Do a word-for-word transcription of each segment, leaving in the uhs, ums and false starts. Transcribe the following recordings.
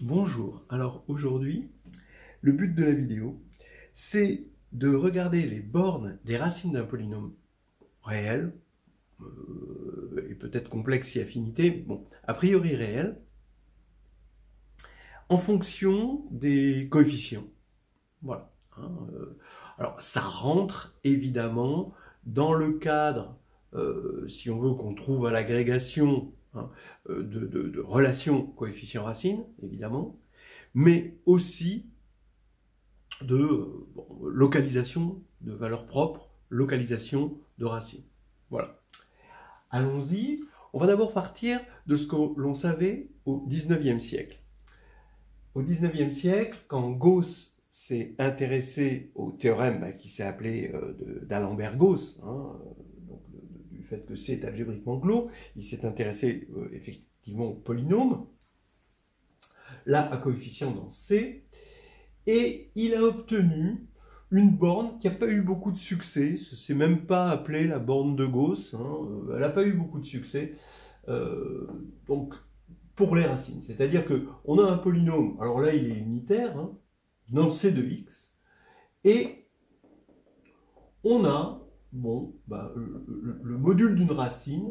Bonjour, alors aujourd'hui, le but de la vidéo, c'est de regarder les bornes des racines d'un polynôme réel, euh, et peut-être complexe si affinité, bon, a priori réel, en fonction des coefficients. Voilà. Hein, euh, alors ça rentre évidemment dans le cadre, euh, si on veut qu'on trouve à l'agrégation, hein, de, de, de relations coefficient-racine, évidemment, mais aussi de bon, localisation de valeurs propres, localisation de racines. Voilà. Allons-y. On va d'abord partir de ce que l'on savait au dix-neuvième siècle. Au dix-neuvième siècle, quand Gauss s'est intéressé au théorème bah, qui s'est appelé euh, d'Alembert-Gauss, hein, donc, de, du fait que C est algébriquement clos, il s'est intéressé euh, effectivement au polynôme, là à coefficient dans C, et il a obtenu une borne qui n'a pas eu beaucoup de succès. Ce n'est même pas appelé la borne de Gauss, hein. Elle n'a pas eu beaucoup de succès. Euh, donc, pour les racines. C'est-à-dire qu'on a un polynôme, alors là il est unitaire, hein, dans C de x, et on a, bon, bah, le, le, le module d'une racine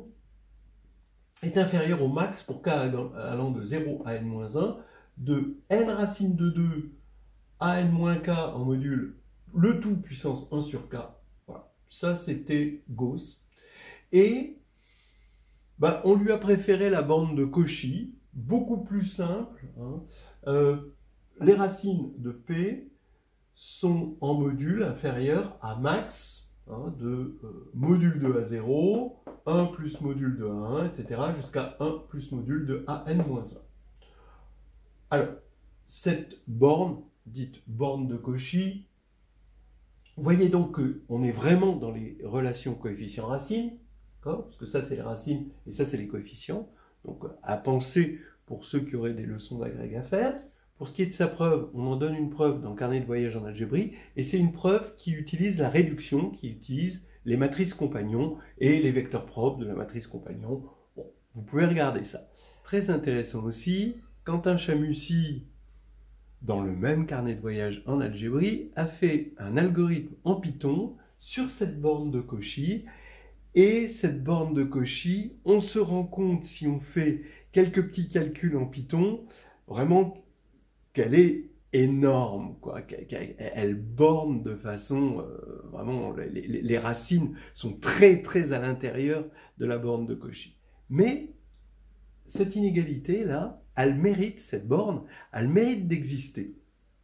est inférieur au max pour k allant de zéro à n moins un, de n racine de deux à n-k en module le tout puissance un sur k. Voilà. Ça, c'était Gauss. Et bah, on lui a préféré la borne de Cauchy, beaucoup plus simple. Hein. Euh, les racines de P sont en module inférieur à max, hein, de euh, module de à zéro, un plus module de à un, et cetera, jusqu'à un plus module de à n moins un. Alors, cette borne, dite borne de Cauchy, vous voyez donc qu'on est vraiment dans les relations coefficients-racines, parce que ça c'est les racines et ça c'est les coefficients, donc à penser pour ceux qui auraient des leçons d'agrég à faire. Pour ce qui est de sa preuve, on en donne une preuve dans le carnet de voyage en algébrie, et c'est une preuve qui utilise la réduction, qui utilise les matrices compagnons et les vecteurs propres de la matrice compagnon. Bon, vous pouvez regarder ça. Très intéressant aussi, Quentin Chamussi, dans le même carnet de voyage en algébrie, a fait un algorithme en Python sur cette borne de Cauchy. Et cette borne de Cauchy, on se rend compte, si on fait quelques petits calculs en Python, vraiment qu'elle est énorme, quoi. Elle borne de façon, euh, vraiment, les, les, les racines sont très très à l'intérieur de la borne de Cauchy. Mais cette inégalité-là, elle mérite, cette borne, elle mérite d'exister.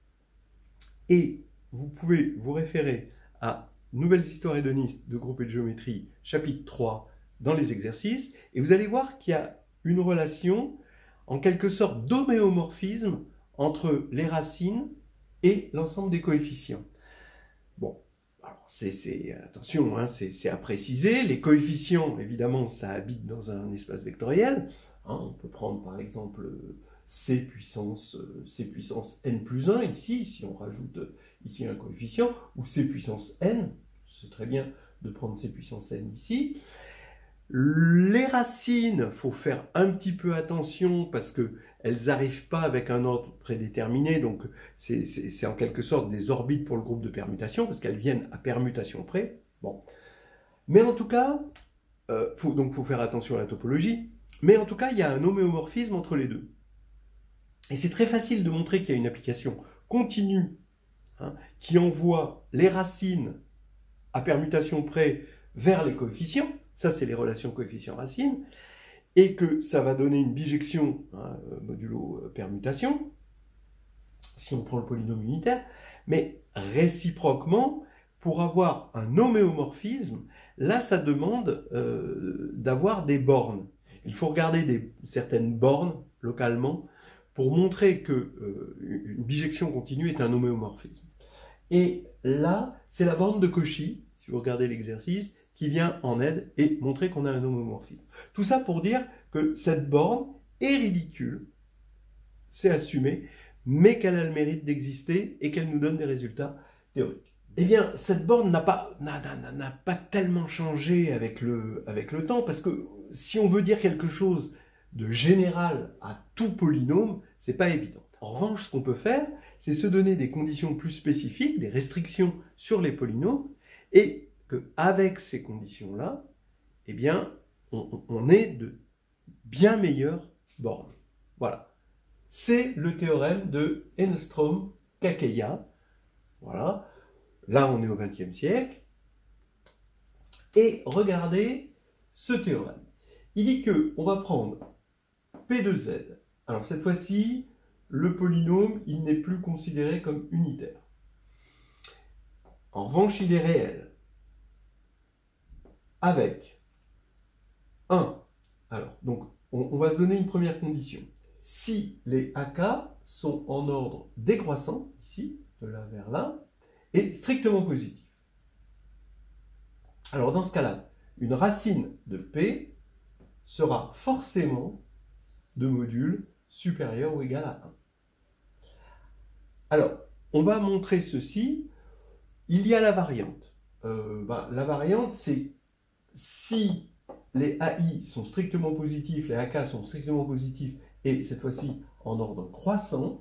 Et vous pouvez vous référer à Nouvelles histoires hédonistes de groupe et de géométrie, chapitre trois, dans les exercices, et vous allez voir qu'il y a une relation, en quelque sorte d'homéomorphisme, entre les racines et l'ensemble des coefficients. Bon, alors c'est, attention, hein, c'est à préciser, les coefficients, évidemment, ça habite dans un espace vectoriel. Hein, on peut prendre par exemple c puissance, c puissance n plus un ici, si on rajoute ici un coefficient, ou c puissance n, c'est très bien de prendre c puissance n ici. Les racines, il faut faire un petit peu attention parce qu'elles n'arrivent pas avec un ordre prédéterminé, donc c'est en quelque sorte des orbites pour le groupe de permutation, parce qu'elles viennent à permutation près. Bon. Mais en tout cas, euh, faut, donc il faut faire attention à la topologie, mais en tout cas, il y a un homéomorphisme entre les deux. Et c'est très facile de montrer qu'il y a une application continue, hein, qui envoie les racines à permutation près vers les coefficients, ça c'est les relations coefficients-racines, et que ça va donner une bijection, hein, modulo permutation, si on prend le polynôme unitaire, mais réciproquement, pour avoir un homéomorphisme, là ça demande euh, d'avoir des bornes. Il faut regarder des, certaines bornes localement pour montrer qu'une euh, bijection continue est un homéomorphisme. Et là, c'est la borne de Cauchy, si vous regardez l'exercice, qui vient en aide et montrer qu'on a un homomorphisme. Tout ça pour dire que cette borne est ridicule, c'est assumé, mais qu'elle a le mérite d'exister et qu'elle nous donne des résultats théoriques. Eh bien, cette borne n'a pas, n'a, n'a, n'a pas tellement changé avec le, avec le temps, parce que si on veut dire quelque chose de général à tout polynôme, c'est pas évident. En revanche, ce qu'on peut faire, c'est se donner des conditions plus spécifiques, des restrictions sur les polynômes, et qu'avec ces conditions-là, eh bien, on, on ait de bien meilleures bornes. Voilà. C'est le théorème de Enstrom-Kakeya. Voilà. Là, on est au vingtième siècle. Et regardez ce théorème. Il dit qu'on va prendre P de Z. Alors, cette fois-ci, le polynôme, il n'est plus considéré comme unitaire. En revanche, il est réel. Avec un. Alors, donc, on, on va se donner une première condition. Si les A K sont en ordre décroissant, ici, de là vers là, et strictement positif. Alors, dans ce cas-là, une racine de P sera forcément de module supérieur ou égal à un. Alors, on va montrer ceci. Il y a la variante. Euh, bah, la variante, c'est si les A I sont strictement positifs, les A K sont strictement positifs, et cette fois-ci en ordre croissant,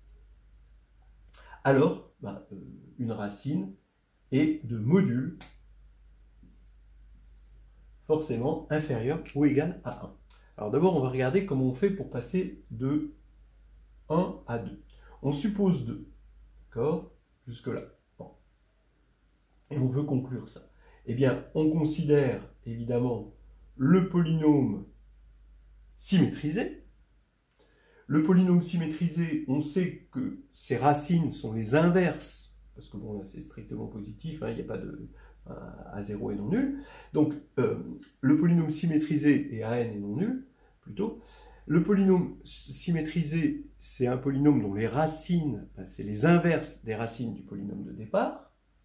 alors bah, euh, une racine est de module forcément inférieur ou égal à un. Alors d'abord, on va regarder comment on fait pour passer de un à deux. On suppose deux, d'accord, jusque-là. Bon. Et on veut conclure ça. Eh bien, on considère évidemment le polynôme symétrisé. Le polynôme symétrisé, on sait que ses racines sont les inverses, parce que bon, là c'est strictement positif, hein, il n'y a pas de A zéro est non nul. Donc, euh, le polynôme symétrisé est A n est non nul, plutôt. Le polynôme symétrisé, c'est un polynôme dont les racines, ben, c'est les inverses des racines du polynôme de départ.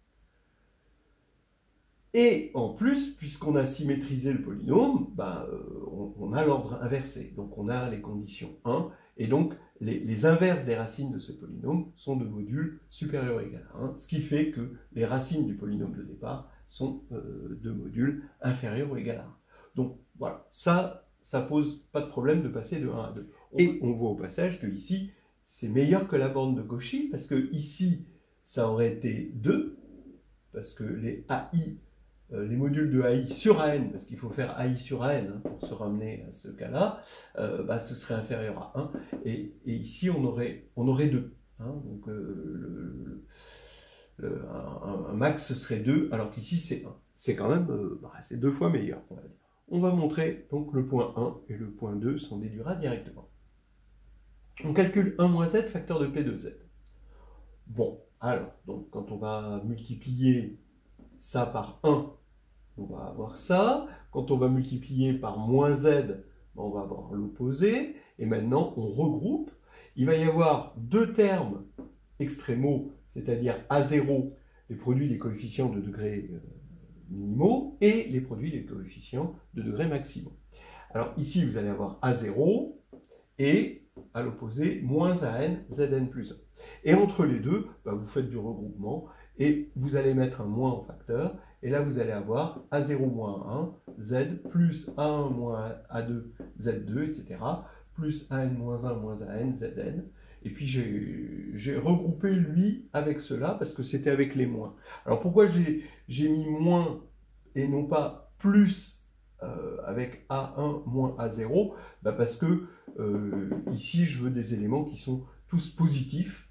Et en plus, puisqu'on a symétrisé le polynôme, ben, euh, on, on a l'ordre inversé. Donc on a les conditions un, et donc les, les inverses des racines de ce polynôme sont de module supérieur ou égal à un, ce qui fait que les racines du polynôme de départ sont euh, de module inférieur ou égal à un. Donc voilà, ça, ça pose pas de problème de passer de un à deux. Et on voit au passage que ici, c'est meilleur que la borne de Cauchy, parce que ici, ça aurait été deux, parce que les A I, euh, les modules de A I sur A n, parce qu'il faut faire A I sur A n hein, pour se ramener à ce cas-là, euh, bah, ce serait inférieur à un, et, et ici, on aurait, on aurait deux. Hein, donc, euh, le, le, un, un max, ce serait deux, alors qu'ici, c'est un. C'est quand même, euh, bah, c'est deux fois meilleur, on va dire. On va montrer donc le point un et le point deux s'en déduira directement. On calcule un moins z, facteur de P de z. Bon, alors, donc quand on va multiplier ça par un, on va avoir ça. Quand on va multiplier par moins z, on va avoir l'opposé. Et maintenant, on regroupe. Il va y avoir deux termes extrémaux, c'est-à-dire A zéro, les produits des coefficients de degrés minimaux, et les produits des coefficients de degrés maximaux. Alors ici, vous allez avoir A zéro et à l'opposé, moins A n, Zn plus un. Et entre les deux, bah, vous faites du regroupement et vous allez mettre un moins en facteur. Et là, vous allez avoir A zéro moins un, Z, plus A un moins A deux, Z deux, et cetera. Plus A n moins un moins A n, Zn. Et puis, j'ai regroupé lui avec cela parce que c'était avec les moins. Alors, pourquoi j'ai mis moins et non pas plus euh, avec A un moins A zéro? Bah parce que euh, ici, je veux des éléments qui sont tous positifs.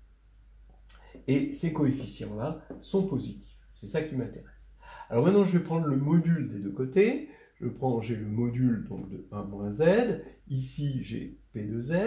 Et ces coefficients-là sont positifs. C'est ça qui m'intéresse. Alors maintenant, je vais prendre le module des deux côtés. Je prends, j'ai le module donc, de un moins z. Ici, j'ai P de z.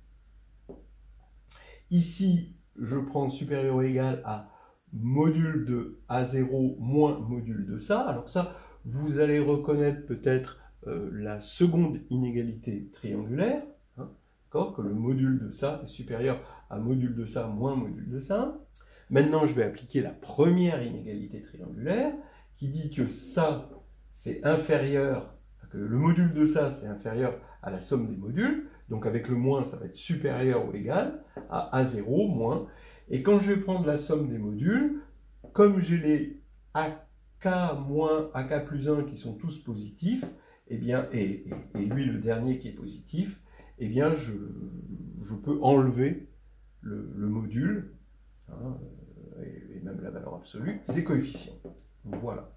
Ici, je prends supérieur ou égal à module de A zéro moins module de ça. Alors ça, vous allez reconnaître peut-être euh, la seconde inégalité triangulaire. Hein, que le module de ça est supérieur à module de ça moins module de ça. Maintenant, je vais appliquer la première inégalité triangulaire qui dit que ça, c'est inférieur, que le module de ça, c'est inférieur à la somme des modules. Donc avec le moins, ça va être supérieur ou égal à A zéro moins. Et quand je vais prendre la somme des modules, comme j'ai les A K moins A K plus un qui sont tous positifs, eh bien, et, et, et lui le dernier qui est positif, eh bien, je, je peux enlever le, le module, hein, et, et même la valeur absolue, des coefficients. Voilà.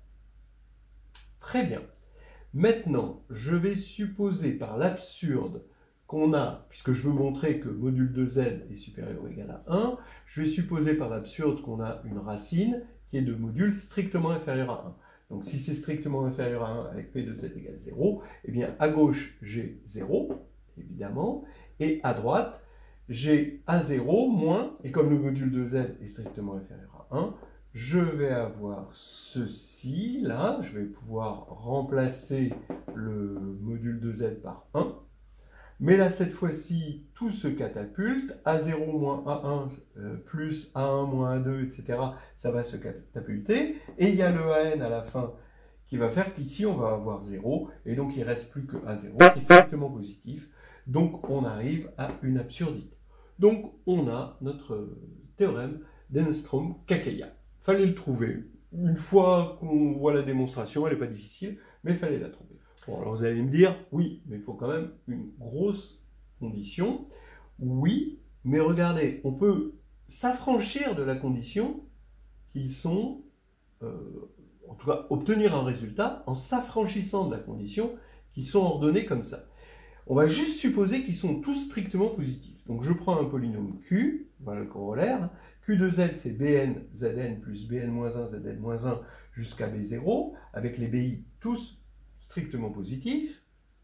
Très bien. Maintenant, je vais supposer par l'absurde qu'on a, puisque je veux montrer que module de z est supérieur ou égal à un, je vais supposer par l'absurde qu'on a une racine qui est de module strictement inférieur à un. Donc si c'est strictement inférieur à un avec p de z égale zéro, eh bien à gauche j'ai zéro, évidemment, et à droite j'ai a zéro moins, et comme le module de z est strictement inférieur à un, je vais avoir ceci, là, je vais pouvoir remplacer le module de z par un, mais là, cette fois-ci, tout se catapulte, a zéro moins a un euh, plus a un moins a deux, et cetera, ça va se catapulter, et il y a le an à la fin qui va faire qu'ici, on va avoir zéro, et donc il ne reste plus que a zéro, qui est strictement positif, donc on arrive à une absurdité. Donc on a notre théorème d'Enstrom-Kakaya. Fallait le trouver. Une fois qu'on voit la démonstration, elle n'est pas difficile, mais il fallait la trouver. Bon, alors vous allez me dire, oui, mais il faut quand même une grosse condition. Oui, mais regardez, on peut s'affranchir de la condition qui sont, euh, en tout cas, obtenir un résultat en s'affranchissant de la condition qui sont ordonnées comme ça. On va juste supposer qu'ils sont tous strictement positifs. Donc je prends un polynôme Q, voilà le corollaire. Q de Z, c'est Bn, Zn plus Bn moins un, Zn moins un jusqu'à B zéro, avec les Bi tous strictement positifs.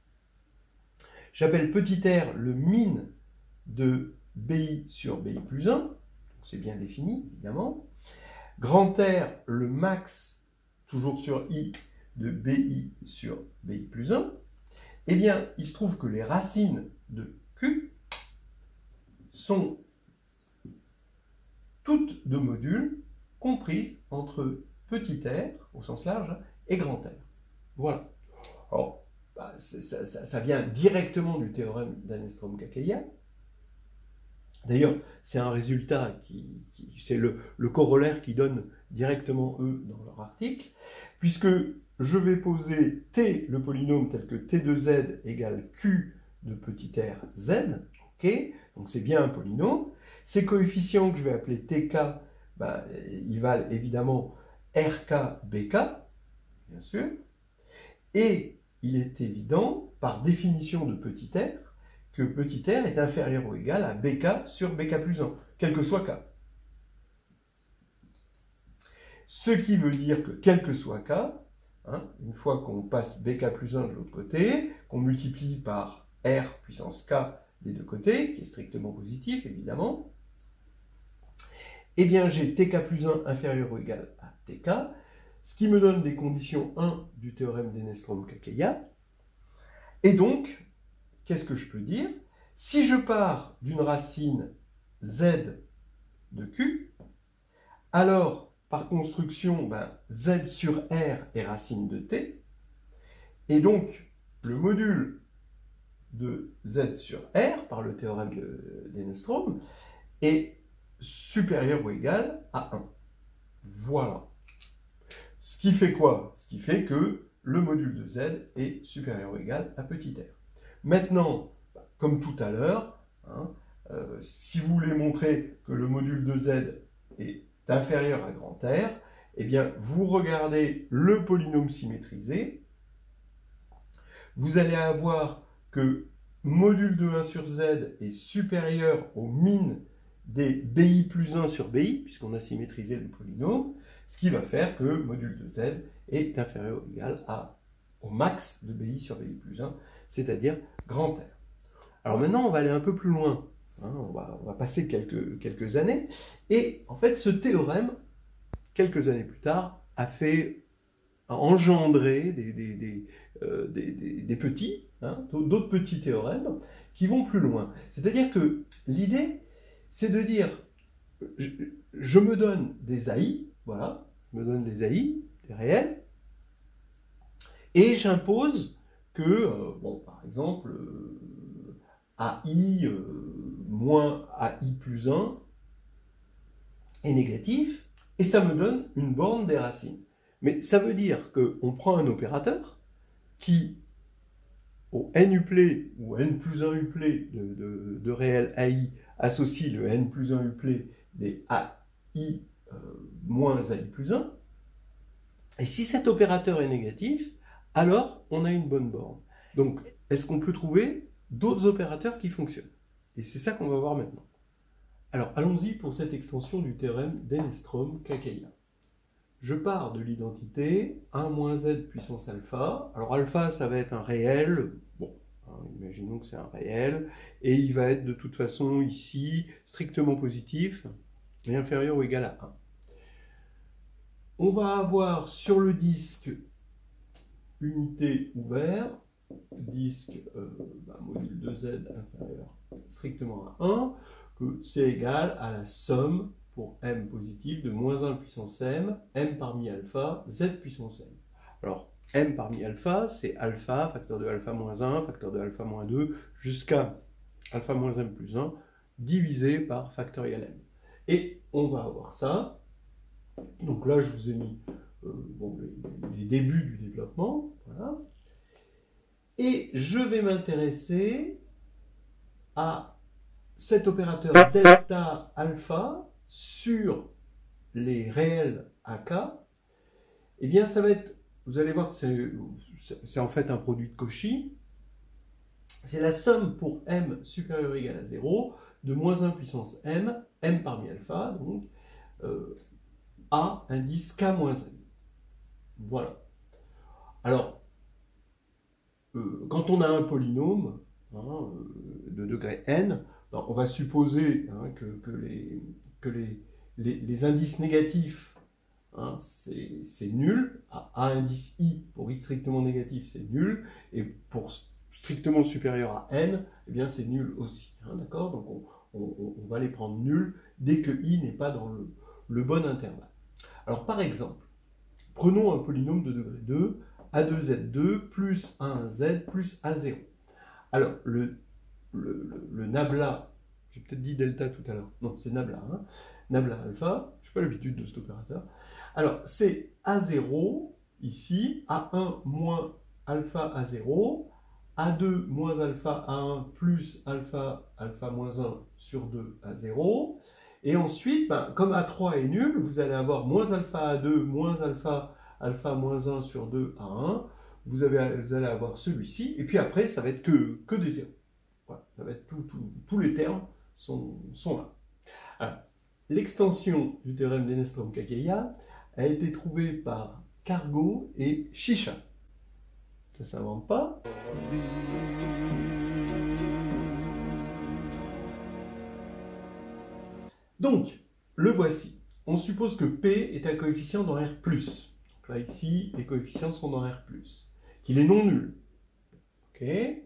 J'appelle petit r le min de Bi sur Bi plus un, c'est bien défini, évidemment. Grand R, le max, toujours sur I, de Bi sur Bi plus un. Eh bien, il se trouve que les racines de Q sont toutes de modules comprises entre petit r, au sens large, et grand R. Voilà. Alors, bah, ça, ça, ça vient directement du théorème d'Enstrom-Kakaya. D'ailleurs, c'est un résultat qui, qui c'est le, le corollaire qui donne directement eux dans leur article, puisque je vais poser t, le polynôme, tel que t de z égale q de petit r z, ok, donc c'est bien un polynôme. Ces coefficients que je vais appeler tk, bah, ils valent évidemment rk, bk, bien sûr, et il est évident, par définition de petit r, que petit r est inférieur ou égal à bk sur bk plus un, quel que soit k. Ce qui veut dire que quel que soit k, hein, une fois qu'on passe bk plus un de l'autre côté, qu'on multiplie par r puissance k des deux côtés, qui est strictement positif évidemment, eh bien j'ai tk plus un inférieur ou égal à tk, ce qui me donne des conditions un du théorème d'Enstrom-Kakaya. Et donc, qu'est-ce que je peux dire? Si je pars d'une racine z de q, alors, par construction, ben, z sur r est racine de t, et donc, le module de z sur r, par le théorème d'Enstrom, est supérieur ou égal à un. Voilà. Ce qui fait quoi? Ce qui fait que le module de z est supérieur ou égal à petit r. Maintenant, comme tout à l'heure, hein, euh, si vous voulez montrer que le module de z est inférieur à grand R, eh bien, vous regardez le polynôme symétrisé, vous allez avoir que module de un sur z est supérieur au min des Bi plus un sur Bi, puisqu'on a symétrisé le polynôme, ce qui va faire que module de z est inférieur ou égal à, au max de Bi sur Bi plus un, c'est-à-dire grand R. Alors maintenant, on va aller un peu plus loin. Hein, on, va, on va passer quelques, quelques années. Et en fait, ce théorème, quelques années plus tard, a fait a engendré des, des, des, euh, des, des, des petits, hein, d'autres petits théorèmes qui vont plus loin. C'est-à-dire que l'idée, c'est de dire, je, je me donne des A I, voilà, je me donne des A I, des réels, et j'impose que, euh, bon, par exemple, euh, A I euh, moins A I plus un est négatif, et ça me donne une borne des racines. Mais ça veut dire qu'on prend un opérateur qui au n uplet ou n plus un uplet de, de, de réel A I associe le n plus un uplet des A I euh, moins A I plus un. Et si cet opérateur est négatif, alors on a une bonne borne. Donc, est-ce qu'on peut trouver d'autres opérateurs qui fonctionnent? Et c'est ça qu'on va voir maintenant. Alors, allons-y pour cette extension du théorème d'Enneström-Kakaïa. Je pars de l'identité un moins z puissance alpha. Alors, alpha, ça va être un réel. Bon, hein, imaginons que c'est un réel. Et il va être de toute façon ici strictement positif et inférieur ou égal à un. On va avoir sur le disque unité ouvert, disque euh, bah, module de z inférieur strictement à un, que c'est égal à la somme pour m positif de moins un puissance m, m parmi alpha, z puissance m. Alors, m parmi alpha, c'est alpha, facteur de alpha moins un, facteur de alpha moins deux, jusqu'à alpha moins m plus un, divisé par factoriel m. Et on va avoir ça. Donc là, je vous ai mis euh, bon, les, les débuts du développement. Voilà. Et je vais m'intéresser à cet opérateur delta alpha sur les réels A K. Eh bien, ça va être, vous allez voir que c'est en fait un produit de Cauchy. C'est la somme pour m supérieur ou égal à zéro de moins un puissance m, m parmi alpha, donc, euh, A indice k moins n. Voilà. Alors, euh, quand on a un polynôme hein, euh, de degré n, ben, on va supposer hein, que, que, les, que les, les, les indices négatifs, hein, c'est nul. À A indice i pour i strictement négatif, c'est nul. Et pour strictement supérieur à n, eh bien c'est nul aussi. Hein, d'accord? Donc on, on, on va les prendre nuls dès que i n'est pas dans le, le bon intervalle. Alors par exemple, prenons un polynôme de degré deux, a deux z deux plus un z plus a zéro. Alors le, le, le, le nabla, j'ai peut-être dit delta tout à l'heure, non c'est nabla, hein, nabla alpha, je n'ai pas l'habitude de cet opérateur. Alors c'est a zéro ici, a un moins alpha a zéro, a deux moins alpha a un plus alpha alpha moins un sur deux a zéro. Et ensuite, ben, comme a trois est nul, vous allez avoir moins alpha a deux moins alpha alpha moins un sur deux a un. Vous, avez, vous allez avoir celui-ci. Et puis après, ça va être que, que des zéros. Voilà, ça va être tout, tout, tous les termes sont, sont là. Alors, l'extension du théorème d'Enneström-Kakaïa a été trouvée par Cargo et Shisha. Ça ne s'invente pas. Donc, le voici. On suppose que P est un coefficient dans R plus. Donc là, ici, les coefficients sont dans R plus. Qu'il est non nul. OK.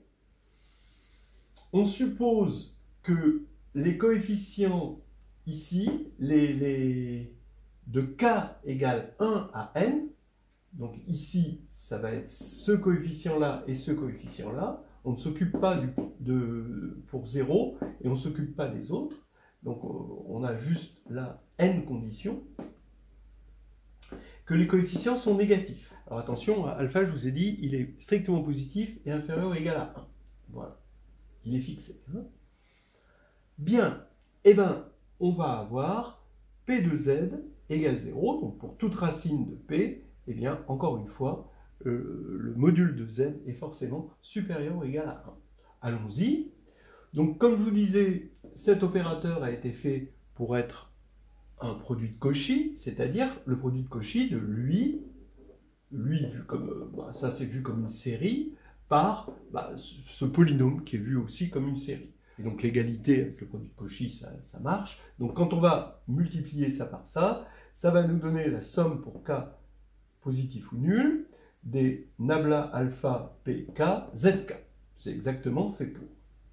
On suppose que les coefficients ici, les, les, de K égale un à N, donc ici, ça va être ce coefficient-là et ce coefficient-là. On ne s'occupe pas du, de, pour zéro et on ne s'occupe pas des autres. Donc on a juste là n conditions, que les coefficients sont négatifs. Alors attention, alpha, je vous ai dit, il est strictement positif et inférieur ou égal à un. Voilà, il est fixé. Hein. Bien, eh bien, on va avoir P de z égale zéro, donc pour toute racine de P, eh bien, encore une fois, euh, le module de z est forcément supérieur ou égal à un. Allons-y. Donc, comme je vous disais, cet opérateur a été fait pour être un produit de Cauchy, c'est-à-dire le produit de Cauchy de lui, lui vu comme, bah, ça c'est vu comme une série, par bah, ce polynôme qui est vu aussi comme une série. Et donc l'égalité avec le produit de Cauchy, ça, ça marche. Donc quand on va multiplier ça par ça, ça va nous donner la somme pour K positif ou nul des nabla alpha pk zk. C'est exactement fait pour.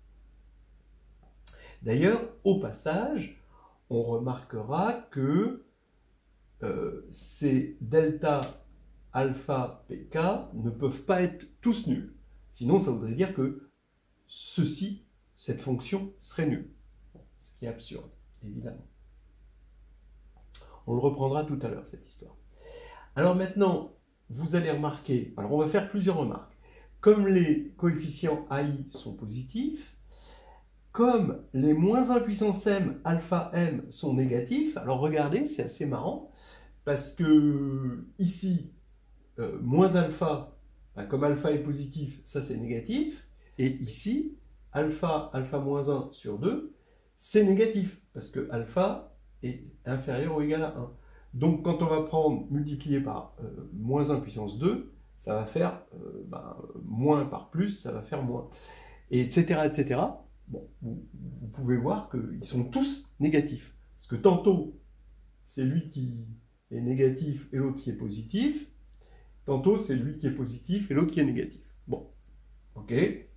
D'ailleurs, au passage, on remarquera que euh, ces delta alpha pk ne peuvent pas être tous nuls. Sinon, ça voudrait dire que ceci, cette fonction, serait nulle. Ce qui est absurde, évidemment. On le reprendra tout à l'heure, cette histoire. Alors maintenant, vous allez remarquer, alors on va faire plusieurs remarques. comme les coefficients A I sont positifs, comme les moins un puissance m, alpha m sont négatifs, alors regardez, c'est assez marrant, parce que ici, euh, moins alpha, ben, comme alpha est positif, ça c'est négatif, et ici, alpha, alpha moins un sur deux, c'est négatif, parce que alpha est inférieur ou égal à un. Donc quand on va prendre multiplié par euh, moins un puissance deux, ça va faire euh, ben, moins par plus, ça va faire moins, et etc. et cetera. Bon, vous, vous pouvez voir qu'ils sont tous négatifs. Parce que tantôt, c'est lui qui est négatif et l'autre qui est positif. Tantôt, c'est lui qui est positif et l'autre qui est négatif. Bon, ok,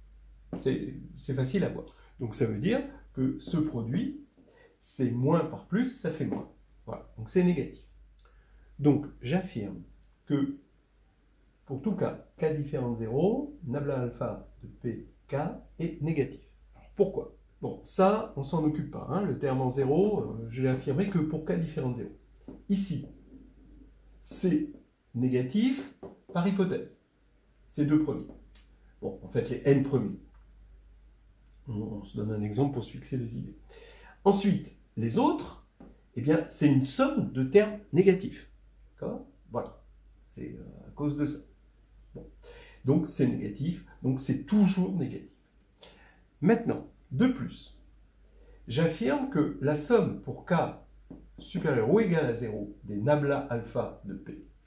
c'est facile à voir. Donc ça veut dire que ce produit, c'est moins par plus, ça fait moins. Voilà, donc c'est négatif. Donc j'affirme que pour tout cas, k différent de zéro, nabla alpha de pk est négatif. Pourquoi? Bon, ça, on s'en occupe pas. Hein. Le terme en zéro, euh, je l'ai affirmé que pour k différent de zéro. Ici, c'est négatif par hypothèse. Ces deux premiers. Bon, en fait, les n premiers. On, on se donne un exemple pour se fixer les idées. Ensuite, les autres, eh bien, c'est une somme de termes négatifs. D'accord? Voilà. C'est euh, à cause de ça. Bon. Donc, c'est négatif. Donc, c'est toujours négatif. Maintenant, de plus, j'affirme que la somme pour k supérieur ou égal à zéro des nabla alpha de pk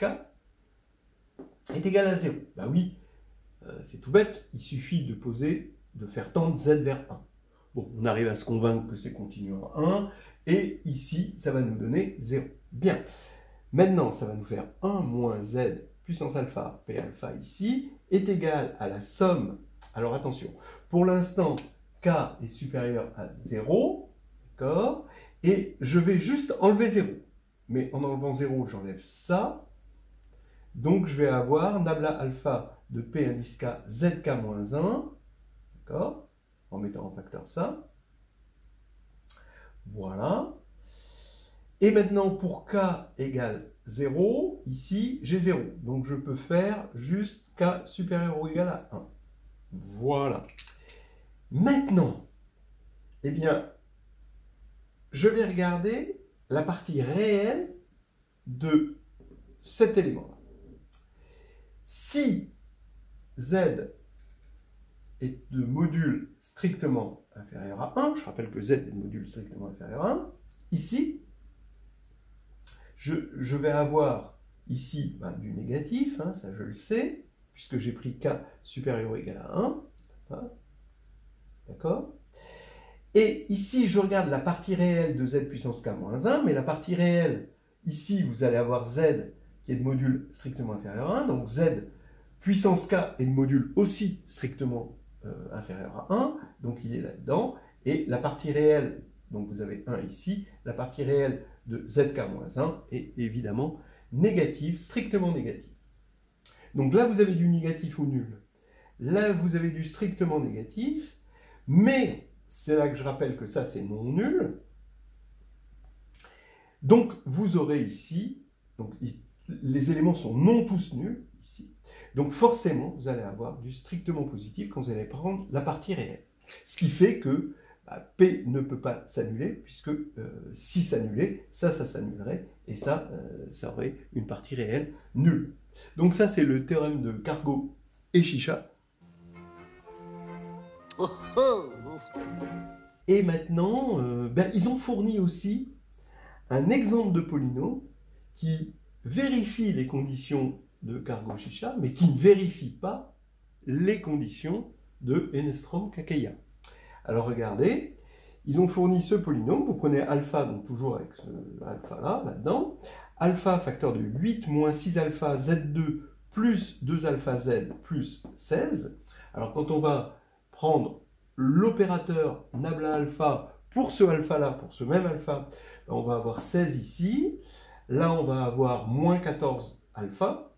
est égale à zéro. Ben oui, euh, c'est tout bête, il suffit de poser, de faire tendre z vers un. Bon, on arrive à se convaincre que c'est continu à un, et ici, ça va nous donner zéro. Bien, maintenant, ça va nous faire un moins z puissance alpha, p alpha ici, est égal à la somme. Alors attention, pour l'instant, k est supérieur à zéro, d'accord? Et je vais juste enlever zéro. Mais en enlevant zéro, j'enlève ça. Donc je vais avoir nabla alpha de p indice k zk moins un, d'accord? En mettant en facteur ça. Voilà. Et maintenant, pour k égale zéro, ici, j'ai zéro. Donc je peux faire juste k supérieur ou égal à un. Voilà. Maintenant, eh bien, je vais regarder la partie réelle de cet élément-là. Si z est de module strictement inférieur à un, je rappelle que z est de module strictement inférieur à un, ici, je, je vais avoir ici ben, du négatif, hein, ça je le sais, puisque j'ai pris k supérieur ou égal à un. Hein, d'accord? Et ici, je regarde la partie réelle de z puissance k moins un, mais la partie réelle, ici, vous allez avoir z qui est de module strictement inférieur à un, donc z puissance k est de module aussi strictement euh, inférieur à un, donc il est là-dedans, et la partie réelle, donc vous avez un ici, la partie réelle de zk moins un est évidemment négative, strictement négative. Donc là, vous avez du négatif ou nul. Là, vous avez du strictement négatif, mais c'est là que je rappelle que ça, c'est non nul. Donc, vous aurez ici, donc, les éléments sont non tous nuls, ici. Donc, forcément, vous allez avoir du strictement positif quand vous allez prendre la partie réelle. Ce qui fait que bah, P ne peut pas s'annuler, puisque euh, si s'annulait, ça, ça s'annulerait, et ça, euh, ça aurait une partie réelle nulle. Donc ça, c'est le théorème de Cargo et Chicha. Et maintenant, euh, ben, ils ont fourni aussi un exemple de polynôme qui vérifie les conditions de Cargo-Chicha, mais qui ne vérifie pas les conditions de Enneström-Kakaïa. Alors regardez, ils ont fourni ce polynôme, vous prenez alpha, donc toujours avec ce alpha là, là-dedans, alpha facteur de huit moins six alpha z deux plus deux alpha z plus seize. Alors quand on va prendre l'opérateur nabla alpha pour ce alpha là, pour ce même alpha, on va avoir seize ici, là on va avoir moins quatorze alpha,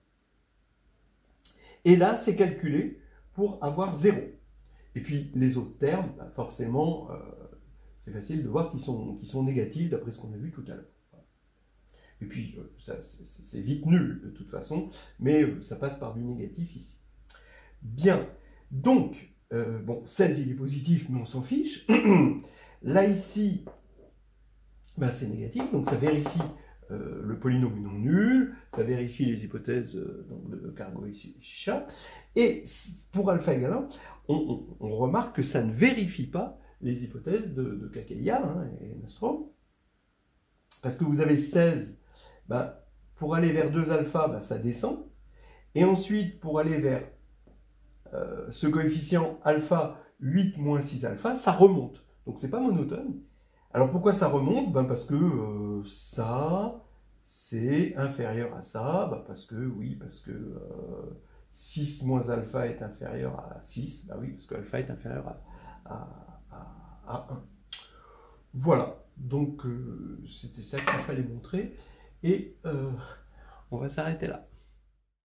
et là c'est calculé pour avoir zéro. Et puis les autres termes, bah forcément, euh, c'est facile de voir qu'ils sont, qu'ils sont négatifs d'après ce qu'on a vu tout à l'heure. Et puis euh, c'est vite nul de toute façon, mais euh, ça passe par du négatif ici. Bien, donc, euh, bon, seize il est positif, mais on s'en fiche. Là, ici, ben, c'est négatif, donc ça vérifie euh, le polynôme non nul, ça vérifie les hypothèses euh, donc, de Cargo et Chicha. Et pour alpha égale un, on, on, on remarque que ça ne vérifie pas les hypothèses de, de Kakeya hein, et Nastrom. Parce que vous avez seize, ben, pour aller vers deux alpha, ben, ça descend. Et ensuite, pour aller vers euh, ce coefficient alpha, huit moins six alpha, ça remonte. Donc, ce n'est pas monotone. Alors, pourquoi ça remonte? Ben, parce que euh, ça, c'est inférieur à ça. Ben, parce que, oui, parce que euh, six moins alpha est inférieur à six. Ben oui, parce que alpha est inférieur à, à, à, à un. Voilà. Donc, euh, c'était ça qu'il fallait montrer. Et euh, on va s'arrêter là.